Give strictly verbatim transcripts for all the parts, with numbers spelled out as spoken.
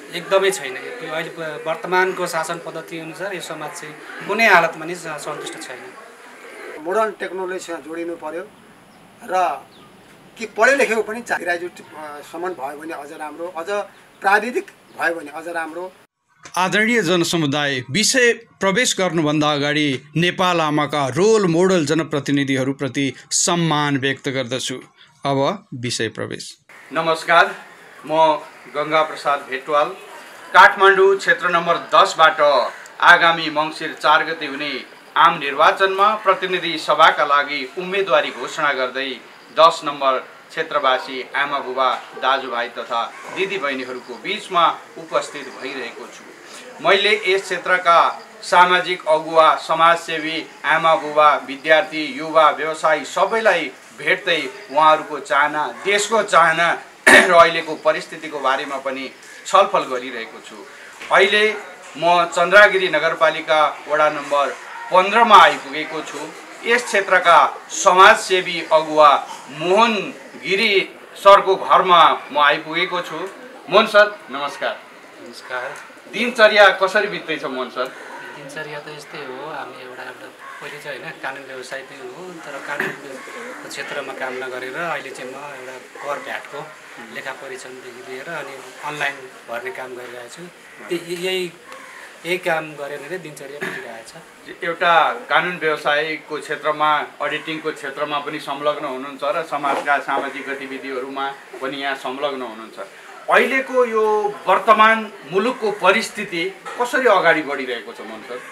एकदमै छैन। यो अहिले वर्तमानको शासन पद्धति अनुसार यो समाज चाहिँ कुनै हालतमा नि सन्तुष्ट छैन। मोडर्न टेक्नोलोजीसँग जोडिनु पर्यो र कि पढे लेखेको पनि ग्रेजुएटसम्म भयो भने अझ राम्रो, अझ प्राविधिक भयो भने अझ राम्रो। आदरणीय जनसमुदाय, विषय प्रवेश गर्नुभन्दा अगाडि नेपाल आमाका रोल मोडल जनप्रतिनिधिहरूप्रति सम्मान व्यक्त गर्दछु। अब विषय प्रवेश। नमस्कार, म गंगा प्रसाद भेटवाल काठमाडौँ क्षेत्र नम्बर दसबाट आगामी मङ्सिर चार गते हुने आम निर्वाचनमा प्रतिनिधि सभाका लागि उम्मेदवारी घोषणा गर्दै दस नम्बर क्षेत्रवासी आमा बुबा दाजुभाइ तथा दिदीबहिनीहरूको बीचमा उपस्थित भइरहेको छु। मैले यस क्षेत्रका सामाजिक अगुवा, समाजसेवी, आमा बुबा, विद्यार्थी, युवा, व्यवसायी सबैलाई भेट्दै उहाँहरूको चाहना, देशको चाहना र अहिलेको परिस्थितिको बारेमा पनि छलफल गरिरहेको छु। अहिले म चन्द्रगिरी नगरपालिका वडा नम्बर पन्ध्रमा आइपुगेको छु। यस क्षेत्रका समाजसेवी अगुवा मोहन गिरी सरको घरमा म आइपुगेको छु। मोहन सर, नमस्कार। नमस्कार। दिनचर्या कसरी बित्दैछ मोहन सर? दिनचर्या त यस्तै हो। हामी एउटा एउटा पहिले चाहिँ होइन कानुन व्यवसाय पनि हो, तर कानुनको क्षेत्रमा काम नगरेर अहिले चाहिँ म एउटा कर भ्याटको लेखा परीक्षणदेखि लिएर अनि अनलाइन भर्ने काम गरिरहेको छु। यही यही काम गरेर नै दिनचर्या बितिरहेछ। एउटा कानुन व्यवसायको क्षेत्रमा, अडिटिङको क्षेत्रमा पनि संलग्न हुनुहुन्छ र समाजका सामाजिक गतिविधिहरूमा पनि यहाँ संलग्न हुनुहुन्छ। अहिलेको यो वर्तमान मुलुकको परिस्थिति कसरी अगाडि बढिरहेको छ मोहन सर?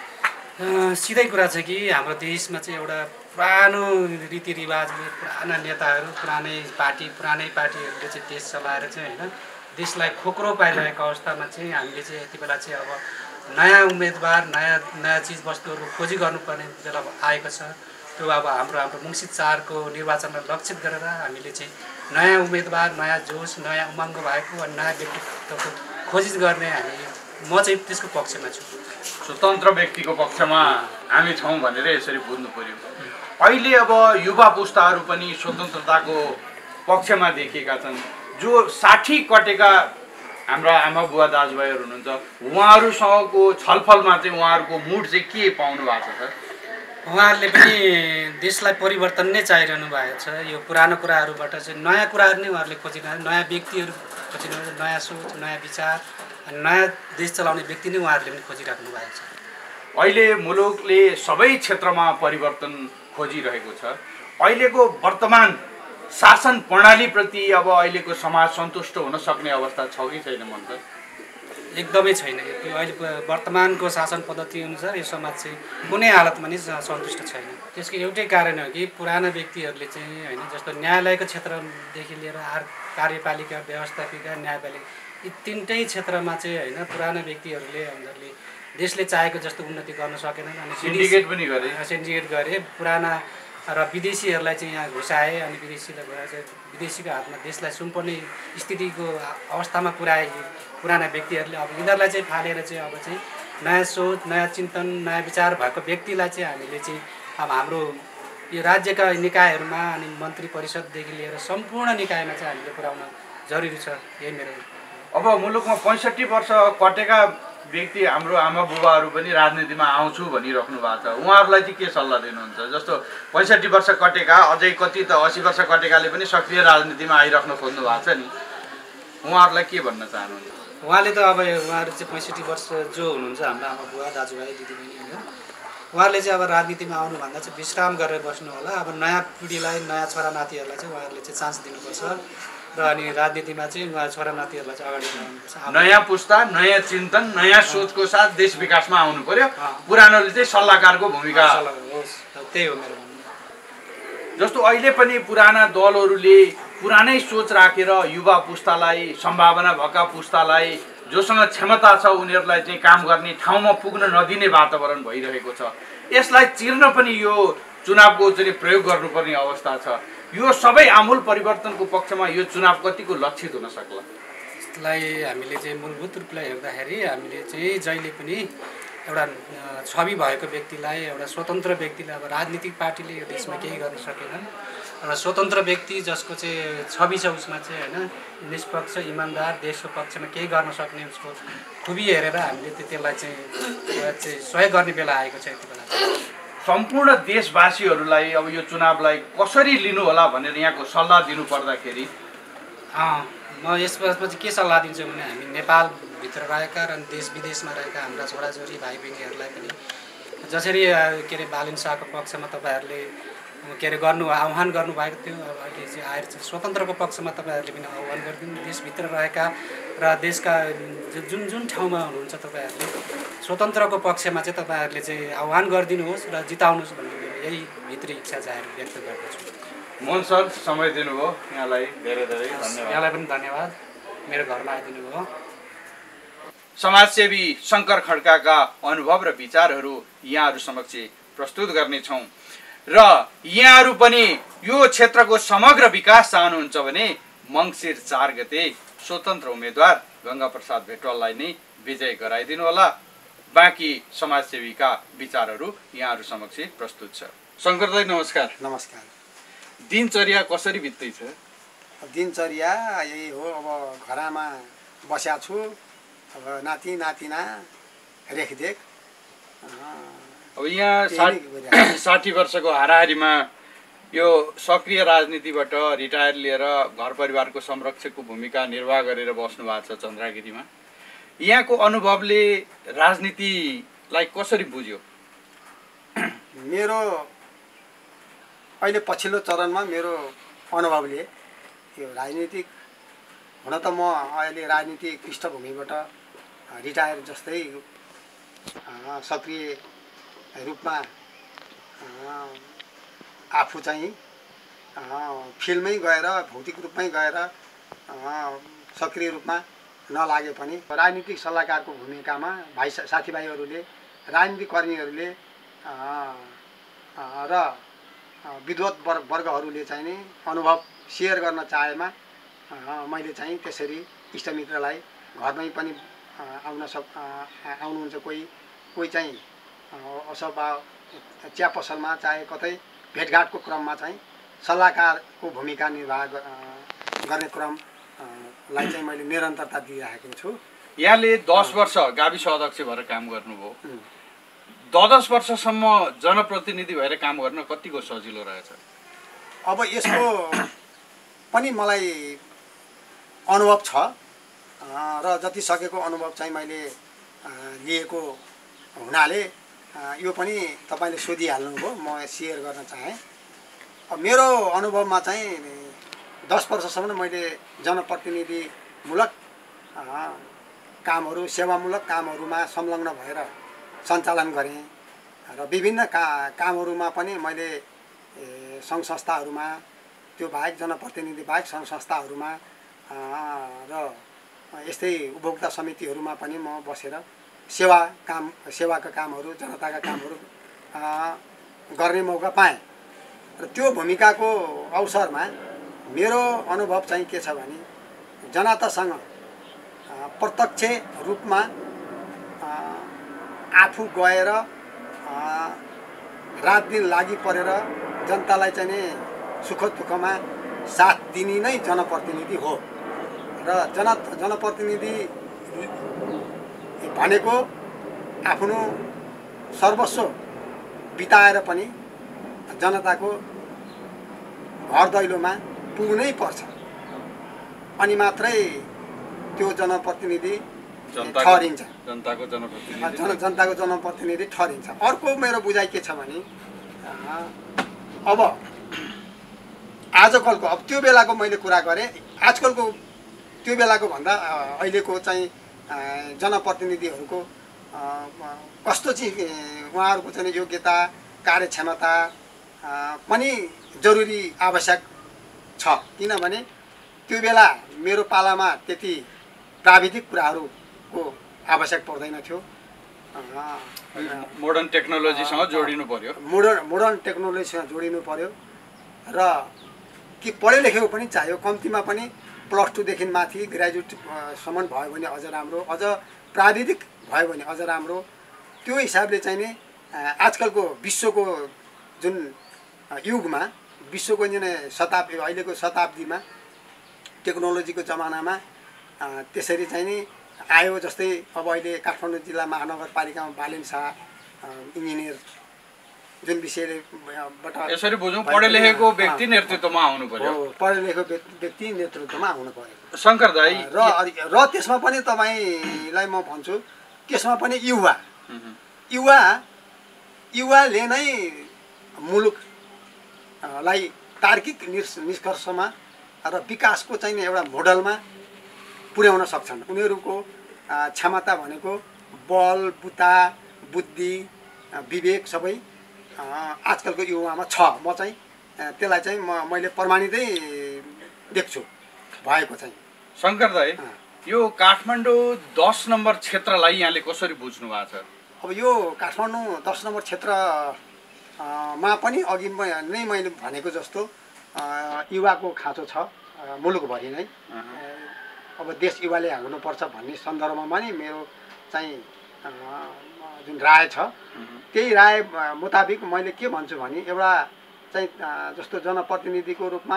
सिधै कुरा छ कि हाम्रो देशमा चाहिँ एउटा पुरानो रीतिरिवाजले, पुराना नेताहरू, पुरानै पार्टी पुरानै पार्टीहरूले चाहिँ देश चलाएर चाहिँ होइन देशलाई खोक्रो पारिरहेको अवस्थामा चाहिँ हामीले चाहिँ यति बेला चाहिँ अब नयाँ उम्मेदवार, नयाँ नयाँ चिजवस्तुहरू खोजी गर्नुपर्ने बेला आएको छ। त्यो अब हाम्रो हाम्रो मङ्सिर चारको निर्वाचनलाई लक्षित गरेर हामीले चाहिँ नयाँ उम्मेदवार, नयाँ जोस, नयाँ उमङ्ग भएको अनि नयाँ व्यक्तित्वको खोजी गर्ने हामी म चाहिँ त्यसको पक्षमा छु। स्वतन्त्र व्यक्तिको पक्षमा हामी छौँ भनेर यसरी बुझ्नु पर्यो। अहिले अब युवा पुस्ताहरू पनि स्वतन्त्रताको पक्षमा देखिएका छन्। जो साठी कटेका हाम्रा आमा बुवा दाजुभाइहरू हुनुहुन्छ, उहाँहरूसँगको छलफलमा चाहिँ उहाँहरूको मुड चाहिँ के पाउनु भएको छ? उहाँहरूले पनि देशलाई परिवर्तन नै चाहिरहनु भएको छ। यो पुरानो कुराहरूबाट चाहिँ नयाँ कुराहरू नै उहाँहरूले खोजिरहनु, नयाँ व्यक्तिहरू खोजिरहनु, नयाँ सोच, नयाँ विचार अनि नयाँ देश चलाउने व्यक्ति नै उहाँहरूले पनि खोजिराख्नु भएको छ। अहिले मुलुकले सबै क्षेत्रमा परिवर्तन खोजिरहेको छ। अहिलेको वर्तमान शासन प्रणालीप्रति अब अहिलेको समाज सन्तुष्ट हुन सक्ने अवस्था छ कि छैन मन सर? एकदमै छैन। यो अहिले वर्तमानको शासन पद्धति अनुसार यो समाज चाहिँ कुनै हालतमा नि सन्तुष्ट छैन। त्यसको एउटै कारण हो कि पुराना व्यक्तिहरूले चाहिँ होइन जस्तो न्यायालयको क्षेत्रदेखि लिएर आर कार्यपालिका, व्यवस्थापिका, न्यायपालिका यी तिनटै क्षेत्रमा चाहिँ होइन पुराना व्यक्तिहरूले उनीहरूले देशले चाहेको जस्तो उन्नति गर्न सकेनन् अनि सिन्डिकेट पनि गरे सिन्डिकेट गरे पुराना र विदेशीहरूलाई चाहिँ यहाँ घुसाए अनि विदेशीलाई गएर चाहिँ विदेशीको हातमा देशलाई सुम्पर्ने स्थितिको अवस्थामा पुर्याए पुराना व्यक्तिहरूले। अब यिनीहरूलाई चाहिँ फालेर चाहिँ अब चाहिँ नयाँ सोच, नयाँ चिन्तन, नयाँ विचार भएको व्यक्तिलाई चाहिँ हामीले चाहिँ अब हाम्रो यो राज्यका निकायहरूमा अनि मन्त्री परिषददेखि लिएर सम्पूर्ण निकायमा चाहिँ हामीले पुर्याउन जरुरी छ। यही मेरो। अब मुलुकमा पैँसठी वर्ष कटेका व्यक्ति हाम्रो आमा बुबाहरू पनि राजनीतिमा आउँछु भनिराख्नु भएको छ। उहाँहरूलाई चाहिँ के सल्लाह दिनुहुन्छ? जस्तो पैँसठी वर्ष कटेका, अझै कति त असी वर्ष कटेकाले पनि सक्रिय राजनीतिमा आइराख्न खोज्नु भएको छ नि, उहाँहरूलाई के भन्न चाहनुहुन्छ? उहाँले त अब उहाँहरू चाहिँ पैँसठी वर्ष जो हुनुहुन्छ हाम्रो आमा बुवा दाजुभाइ दिदीबहिनीहरू, उहाँहरूले चाहिँ अब राजनीतिमा आउनुभन्दा चाहिँ विश्राम गरेर बस्नु होला। अब नयाँ पिँढीलाई, नयाँ छोरानातीहरूलाई चाहिँ उहाँहरूले चाहिँ चान्स दिनुपर्छ र अनि राजनीतिमा चाहिँ उहाँ छोरानातीहरूलाई चाहिँ अगाडि बढाउनुपर्छ। नयाँ पुस्ता, नयाँ चिन्तन, नयाँ सोचको साथ देश विकासमा आउनु पर्यो। पुरानोले चाहिँ सल्लाहकारको भूमिका। त्यही हो मेरो। जस्तो अहिले पनि पुराना दलहरूले पुरानै सोच राखेर युवा पुस्तालाई, सम्भावना भएका पुस्तालाई, जोसँग क्षमता छ उनीहरूलाई चाहिँ काम गर्ने ठाउँमा पुग्न नदिने वातावरण भइरहेको छ। यसलाई चिर्न पनि यो चुनावको चाहिँ प्रयोग गर्नुपर्ने अवस्था छ। यो सबै आमूल परिवर्तनको पक्षमा यो चुनाव कतिको लक्षित हुन सक्ला? यसलाई हामीले चाहिँ मूलभूत रूपलाई हेर्दाखेरि हामीले चाहिँ जहिले पनि एउटा छवि भएको व्यक्तिलाई, एउटा स्वतन्त्र व्यक्तिलाई अब राजनीतिक पार्टीले यो देशमा केही गर्न सकेनन्। एउटा स्वतन्त्र व्यक्ति जसको चाहिँ छवि छ उसमा चाहिँ होइन निष्पक्ष इमान्दार देशको पक्षमा केही गर्न सक्ने उसको खुबी हेरेर हामीले त्यसलाई चाहिँ चाहिँ सहयोग गर्ने बेला आएको छ यति बेला। सम्पूर्ण देशवासीहरूलाई अब यो चुनावलाई कसरी लिनु होला भनेर यहाँको सल्लाह दिनु पर्दाखेरि म यसमा चाहिँ के सल्लाह दिन्छु भने हामी नेपालभित्र रहेका र देश विदेशमा रहेका हाम्रा छोराछोरी भाइ बहिनीहरूलाई पनि जसरी के अरे बालिन शाहको पक्षमा तपाईँहरूले के अरे गर्नु आह्वान गर्नुभएको थियो, अब अहिले चाहिँ आएर चाहिँ स्वतन्त्रको पक्षमा तपाईँहरूले पनि आह्वान गरिदिनु। देशभित्र रहेका र देशका जुन जुन ठाउँमा हुनुहुन्छ तपाईँहरूले स्वतन्त्रको पक्षमा चाहिँ तपाईँहरूले चाहिँ आह्वान गरिदिनुहोस् र जिताउनुहोस् भन्ने यही भित्री इच्छा जाहेर व्यक्त गर्दछु। मोहन सर समय दिनुभयो, यहाँलाई धेरै धेरै धन्यवाद। यहाँलाई पनि धन्यवाद, मेरो घरमा आइदिनु भयो। समाजसेवी शङ्कर खड्काका अनुभव र विचारहरू यहाँहरू समक्ष प्रस्तुत गर्नेछौँ र यहाँहरू पनि यो क्षेत्रको समग्र विकास चाहनुहुन्छ भने मङ्सिर चार गते स्वतन्त्र उम्मेदवार गङ्गा प्रसाद भेटवाललाई नै विजय गराइदिनु होला। बाँकी समाजसेवीका विचारहरू यहाँहरू समक्ष प्रस्तुत छ। शङ्कर दाइ नमस्कार। नमस्कार। दिनचर्या कसरी बित्दैछ? दिनचर्या यही हो, अब घरमा बस्या छु, अब नाति नातिना रेखदेख। अब यहाँ साठी साठी वर्षको हाराहारीमा यो सक्रिय राजनीतिबाट रिटायर लिएर घर परिवारको संरक्षकको भूमिका निर्वाह गरेर बस्नु भएको छ चन्द्रागिरीमा। यहाँको अनुभवले राजनीतिलाई कसरी बुझ्यो? मेरो अहिले पछिल्लो चरणमा मेरो अनुभवले यो राजनीतिक हुन त म अहिले राजनीतिक पृष्ठभूमिबाट रिटायर जस्तै सक्रिय रूपमा आफू चाहिँ फिल्डमै गएर भौतिक रूपमै गएर सक्रिय रूपमा नलागे पनि राजनीतिक सल्लाहकारको भूमिकामा भाइ साथीभाइहरूले राजनीतिक कर्मीहरूले र विद्वत वर्ग वर्गहरूले चाहिँ नि अनुभव सेयर गर्न चाहेमा मैले चाहिँ त्यसरी इष्टमित्रलाई घरमै पनि आउन सक आउनुहुन्छ, कोही कोही चाहिँ अथवा चिया पसलमा चाहे कतै भेटघाटको क्रममा चाहिँ सल्लाहकारको भूमिका निर्वाह गर्ने क्रमलाई चाहिँ मैले निरन्तरता दिइरहेको छु। यहाँले दस वर्ष गाविस अध्यक्ष भएर काम गर्नुभयो, दस वर्षसम्म जनप्रतिनिधि भएर काम गर्न कतिको सजिलो रहेछ? अब यसको पनि मलाई अनुभव छ र जति सकेको अनुभव चाहिँ मैले लिएको हुनाले यो पनि तपाईँले सोधिहाल्नुभयो, म सेयर गर्न चाहेँ। अब मेरो अनुभवमा चाहिँ दस वर्षसम्म मैले जनप्रतिनिधिमूलक कामहरू सेवामूलक कामहरूमा संलग्न भएर सञ्चालन गरेँ र विभिन्न का कामहरूमा पनि मैले सङ्घ संस्थाहरूमा त्यो बाहेक जनप्रतिनिधि बाहेक सङ्घ संस्थाहरूमा र यस्तै उपभोक्ता समितिहरूमा पनि म बसेर सेवा काम सेवाका कामहरू जनताका कामहरू गर्ने मौका पाएँ र त्यो भूमिकाको अवसरमा मेरो अनुभव चाहिँ के छ भने जनतासँग प्रत्यक्ष रूपमा आफू गएर रात दिन लागि परेर जनतालाई चाहिँ नि सुख दुःखमा साथ दिने नै जनप्रतिनिधि हो र जन जनप्रतिनिधि भनेको आफ्नो सर्वस्व बिताएर पनि जनताको घर दैलोमा पुग्नै पर्छ, अनि मात्रै त्यो जनप्रतिनिधि ठहरिन्छ, जनताको जनप्रतिनिधि जन जनताको जनप्रतिनिधि ठहरिन्छ। अर्को मेरो बुझाइ के छ भने अब आजकलको अब त्यो बेलाको मैले कुरा गरेँ, आजकलको त्यो बेलाको भन्दा अहिलेको चाहिँ जनप्रतिनिधिहरूको कस्तो चाहिँ उहाँहरूको चाहिँ योग्यता कार्यक्षमता पनि जरुरी आवश्यक छ, किनभने त्यो बेला मेरो पालामा त्यति प्राविधिक कुराहरूको आवश्यक पर्दैन थियो। मोडर्न टेक्नोलोजीसँग जोडिनु पर्यो मोडर्न मोडर्न टेक्नोलोजीसँग जोडिनु पर्यो र कि पढे लेखेको पनि चाहियो, कम्तीमा पनि प्लस टूदेखि माथि ग्रेजुएटसम्म भयो भने अझ राम्रो, अझ प्राविधिक भयो भने अझ राम्रो, त्यो हिसाबले चाहिँ नि आजकलको विश्वको जुन युगमा विश्वको जुन शताब्दी अहिलेको शताब्दीमा टेक्नोलोजीको जमानामा त्यसरी चाहिँ नि आयो। जस्तै अब अहिले काठमाडौँ जिल्ला महानगरपालिकामा बालेन शाह इन्जिनियर जुन विषयले बाट यसरी बुझौँ पढे लेखेको व्यक्ति नेतृत्वमा आउनु पर्यो। पढे लेखेको व्यक्ति नेतृत्वमा आउनु पर्यो शङ्कर दाई। र र त्यसमा पनि तपाईँलाई म भन्छु त्यसमा पनि युवा युवा युवाले नै मुलुकलाई तार्किक निष्कर्षमा र विकासको चाहिँ एउटा मोडलमा पुर्याउन सक्छन्। उनीहरूको क्षमता भनेको बल बुता बुद्धि विवेक सबै आजकलको युवामा छ। म चाहिँ त्यसलाई चाहिँ म मैले प्रमाणितै देख्छु भएको चाहिँ। शङ्कर दाई, यो काठमाडौँ दस नम्बर क्षेत्रलाई यहाँले कसरी बुझ्नु भएको छ? अब यो काठमाडौँ दस नम्बर क्षेत्रमा पनि अघि नै मैले भनेको जस्तो युवाको खाँचो छ मुलुकभरि नै। अब देश युवाले हुनुपर्छ भन्ने सन्दर्भमा नि मेरो चाहिँ जुन राय छ त्यही राय मुताबिक मैले के भन्छु भने एउटा चाहिँ जस्तो जनप्रतिनिधिको रूपमा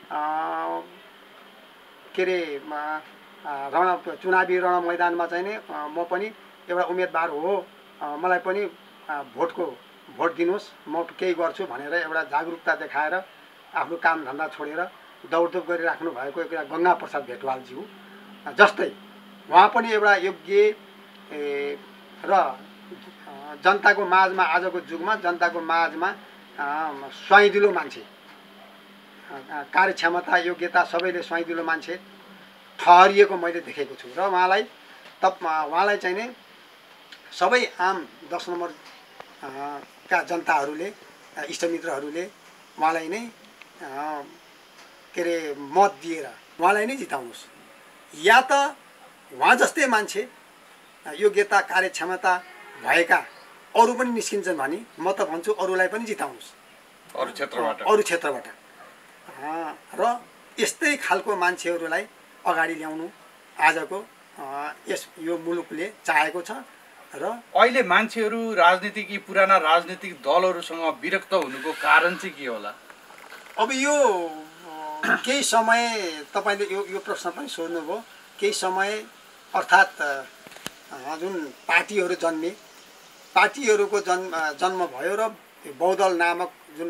के अरे रण चुनावी रण मैदानमा चाहिँ नि म पनि एउटा उम्मेदवार हो, मलाई पनि भोटको भोट दिनुहोस्, म केही गर्छु भनेर एउटा जागरुकता देखाएर आफ्नो कामधन्दा छोडेर दौडधुप गरिराख्नु भएको एउटा गङ्गा प्रसाद भेटवालज्यू जस्तै उहाँ पनि एउटा योग्य र जनताको माझमा आजको जुगमा जनताको माझमा स्वाइदिलो मान्छे, कार्यक्षमता योग्यता सबैले स्वाइदिलो मान्छे ठहरिएको मैले देखेको छु। र उहाँलाई तब उहाँलाई चाहिँ नि सबै आम दस नम्बर का जनताहरूले इष्टमित्रहरूले उहाँलाई नै के अरे मत दिएर उहाँलाई नै जिताउनुहोस्, या त उहाँ जस्तै मान्छे योग्यता कार्यक्षमता भएका अरू पनि निस्किन्छन् भने म त भन्छु अरूलाई पनि जिताउनुहोस् अरू क्षेत्रबाट अरू क्षेत्रबाट र यस्तै खालको मान्छेहरूलाई अगाडि ल्याउनु आजको यस यो मुलुकले चाहेको छ। र अहिले मान्छेहरू राजनीतिक पुराना राजनीतिक दलहरूसँग विरक्त हुनुको कारण चाहिँ के होला? अब यो केही समय तपाईँले यो यो प्रश्न पनि सोध्नुभयो। केही समय अर्थात् जुन पार्टीहरू जन्मे, पार्टीहरूको जन्म जन्म भयो र बहुदल नामक जुन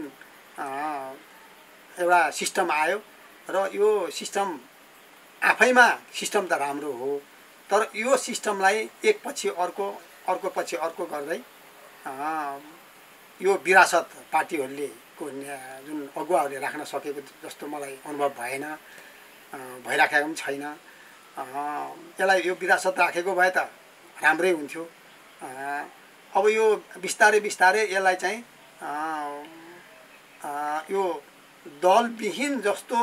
एउटा सिस्टम आयो र यो सिस्टम आफैमा सिस्टम त राम्रो हो, तर यो सिस्टमलाई एकपछि अर्को अर्को पछि अर्को गर्दै यो विरासत पार्टीहरूले को जुन अगुवाहरूले राख्न सकेको जस्तो मलाई अनुभव भएन, भइराखेको पनि छैन। यसलाई यो विरासत राखेको भए त राम्रै हुन्थ्यो। अब यो बिस्तारै बिस्तारै यसलाई चाहिँ यो दलविहीन जस्तो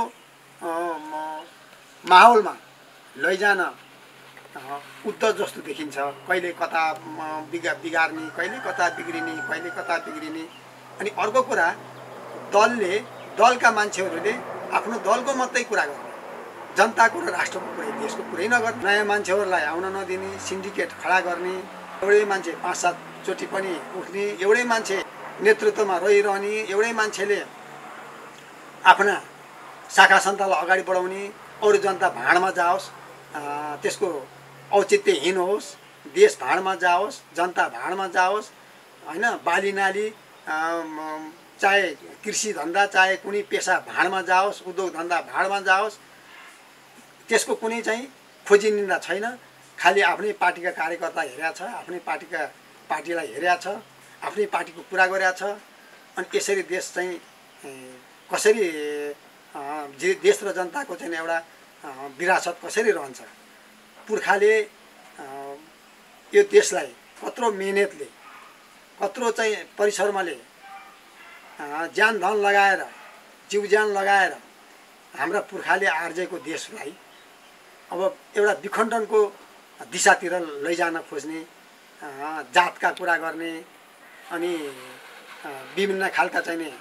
माहौलमा लैजान उद्धत जस्तो देखिन्छ। कहिले कता बिगा बिगार्ने, कहिले कता बिग्रिने, कहिले कता बिग्रिने। अनि अर्को कुरा दलले दलका मान्छेहरूले आफ्नो दलको मात्रै कुरा गर्ने, जनताको र राष्ट्रको कुरै देशको कुरै नगर्ने, नयाँ मान्छेहरूलाई आउन नदिने, सिन्डिकेट खडा गर्ने, एउटै मान्छे पाँच सातचोटि पनि उठ्ने, एउटै मान्छे नेतृत्वमा रहिरहने, एउटै मान्छेले आफ्ना शाखा सन्तानलाई अगाडि बढाउने, अरू जनता भाँडमा जाओस्, त्यसको औचित्यहीन होस्, देश भाँडमा जाओस्, जनता भाँडमा जाओस्, होइन, बाली नाली चाहे कृषि धन्दा चाहे कुनै पेसा भाँडमा जाओस्, उद्योग धन्दा भाँडमा जाओस्, त्यसको कुनै चाहिँ खोजी निन्दा छैन। खालि आफ्नै पार्टीका कार्यकर्ता हेरेको छ, आफ्नै पार्टीका पार्टीलाई हेरेको छ, आफ्नै पार्टीको कुरा गरेको छ। अनि यसरी देश चाहिँ कसरी देश र जनताको चाहिँ एउटा विरासत कसरी रहन्छ? पुर्खाले यो देशलाई कत्रो मेहनतले कत्रो चाहिँ परिश्रमले ज्यान धन लगाएर जीव ज्यान लगाएर हाम्रा पुर्खाले आर्जेको देशलाई अब एउटा विखण्डनको दिशातिर लैजान खोज्ने, जातका कुरा गर्ने, अनि विभिन्न खालका चाहिँ नि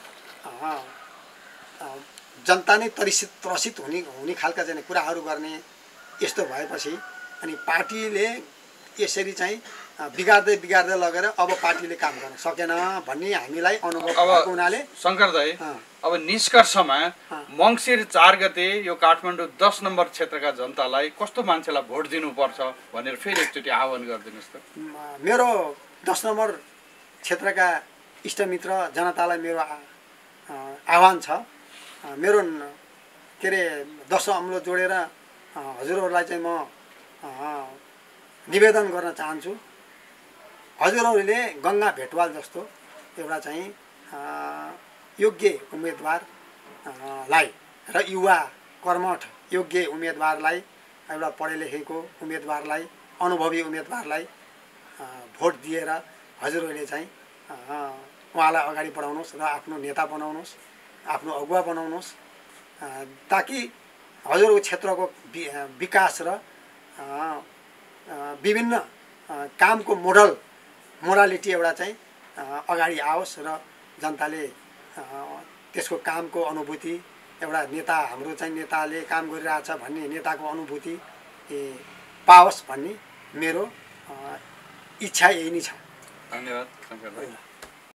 जनता नै त्रसित त्रसित हुने हुने खालका चाहिँ कुराहरू गर्ने, यस्तो भएपछि अनि पार्टीले यसरी चाहिँ बिगार्दै बिगार्दै लगेर अब पार्टीले काम गर्न सकेन भन्ने हामीलाई अनुभव भएको हुनाले शङ्कर दाइ अब निष्कर्षमा मङ्सिर चार गते यो काठमाडौँ दस नम्बर क्षेत्रका जनतालाई कस्तो मान्छेलाई भोट दिनुपर्छ भनेर फेरि एकचोटि आह्वान गरिदिनुहोस् त। मेरो दस नम्बर क्षेत्रका इष्टमित्र जनतालाई मेरो आह्वान छ, मेरो के अरे दस अम्लो जोडेर हजुरहरूलाई चाहिँ म निवेदन गर्न चाहन्छु। हजुरहरूले गङ्गा भेटवाल जस्तो एउटा चाहिँ योग्य उम्मेदवारलाई र युवा कर्मठ योग्य उम्मेदवारलाई, एउटा पढे लेखेको उम्मेदवारलाई, अनुभवी उम्मेदवारलाई भोट दिएर हजुरहरूले चाहिँ उहाँलाई अगाडि बढाउनुहोस् र आफ्नो नेता बनाउनुहोस्, आफ्नो अगुवा बनाउनुहोस्, ताकि हजुरको क्षेत्रको विकास र विभिन्न कामको मोडल मोरालिटी एउटा चाहिँ अगाडि आओस् र जनताले त्यसको कामको अनुभूति, एउटा नेता हाम्रो चाहिँ नेताले काम गरिरहेछ भन्ने नेताको अनुभूति पाओस् भन्ने मेरो इच्छा यही नै छ। धन्यवाद शङ्कर भाइ।